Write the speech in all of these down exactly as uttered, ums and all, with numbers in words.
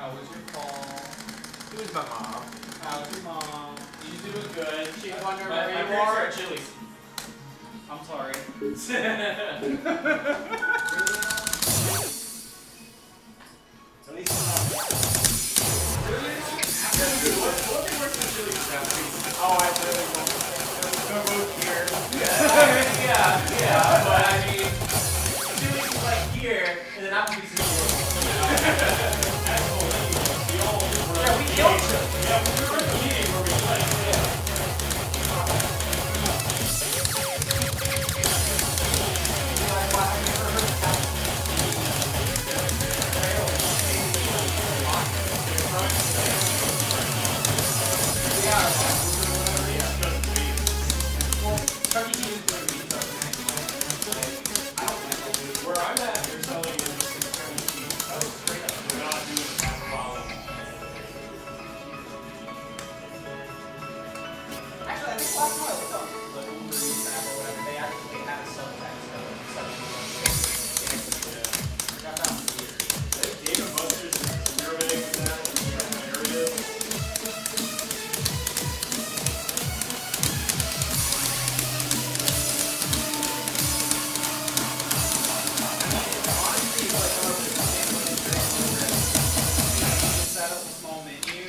How was your fall? It was my mom. How's your mom? She's doing good. She's wondering my, where my you parents are. are at Chili's. I'm sorry. At least it's not. What thing works at Chili's is that? Oh, I really They're both here. Yeah, yeah, yeah, but I mean, Chili's is like here, and then Applebee's is here. Yeah, we killed you. Yeah, we were at the meeting where we like, yeah. Where I'm at, they're selling it just kind of cheap. Oh, straight up. They're not doing fast quality. Actually, I think last time I looked on the Uber Eats app or whatever, they actually had a subtext of something. Got that weird. Dave and Buster's is experimenting with that in certain areas. Set up a small menu.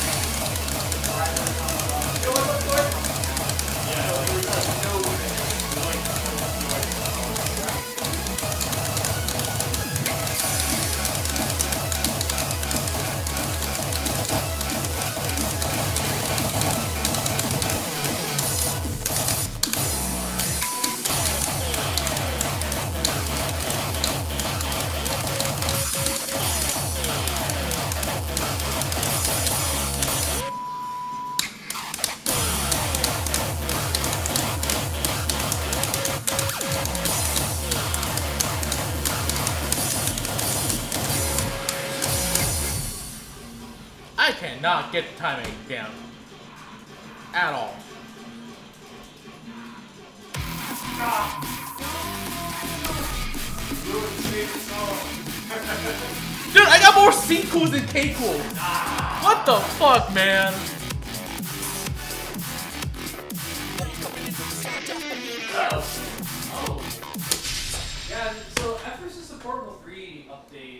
I cannot get the timing down. At all. Dude, I got more C cools than K cools. What the fuck, man? Oh. Yeah, so F versus the Portable three update.